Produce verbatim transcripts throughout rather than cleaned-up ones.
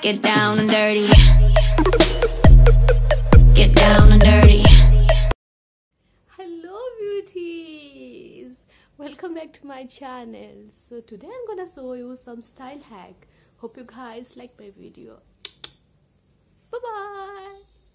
Get down and dirty. Get down and dirty. Hello beauties, welcome back to my channel. So today I'm gonna show you some style hack. Hope you guys like my video. Bye bye.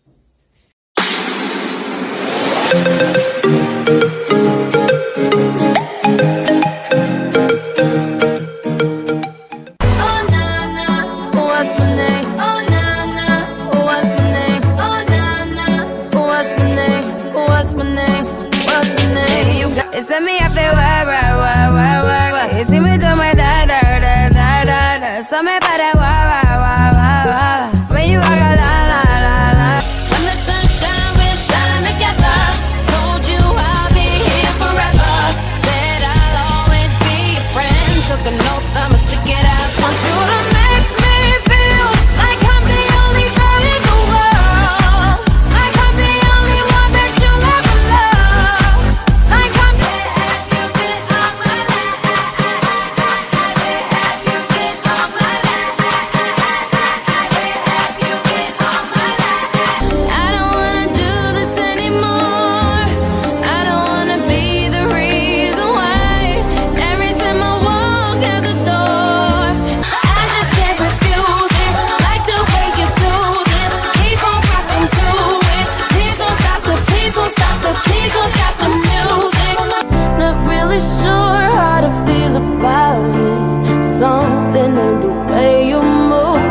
It's a me, I feel work, work, work, work, work, work. You see me do my da da da da da da. So me by that work, work, work, work, work. When you walk out, la la la la. When the sun shine, we'll shine together. Told you I'll be here forever. Said I'll always be your friend. Took an oath, I'ma stick it out. Want you to make me feel like I'm the only girl in the world. Like I'm the only one that you'll ever love. Like I'm the have you been on my life? Have you been on my life? Have you been on my life? I don't wanna do this anymore. I don't wanna be the reason why. Every time I walk out the door, I just can't refuse it. Like the way you do this. Keep on rocking to it. Please don't stop the, please don't stop the, please don't stop the music. Not really sure how to feel about it. Something in the way you move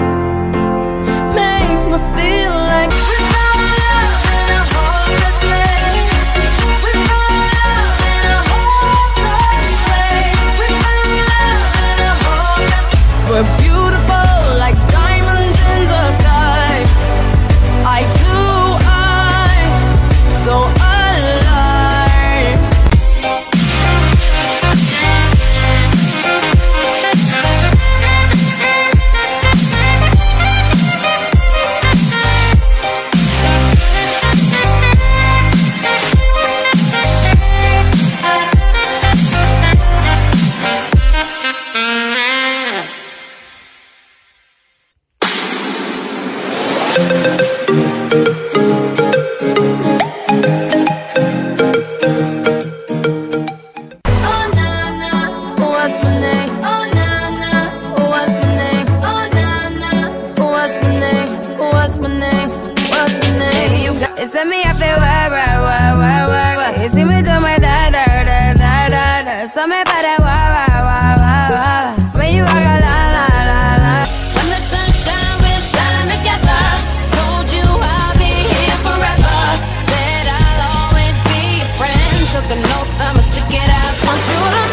makes me feel like we found love in a hopeless place. We found love in a hopeless place. We found love in a hopeless. We're beautiful like diamonds in the sky. Eye to eye, so alive. Oh na na, what's my name? Oh na na, what's my name? Oh na na, what's my name? What's my name? What's my name? You got It's a me, I feel work, work, work, work, work, work. You see me do my da da da da da da. So me by that work, work, work, work, work. When you walk out, la la la la. when the sun shine, we'll shine together. Told you I'll be here forever. Said I'll always be your friend. Took an oath, I'ma stick it out. Want you to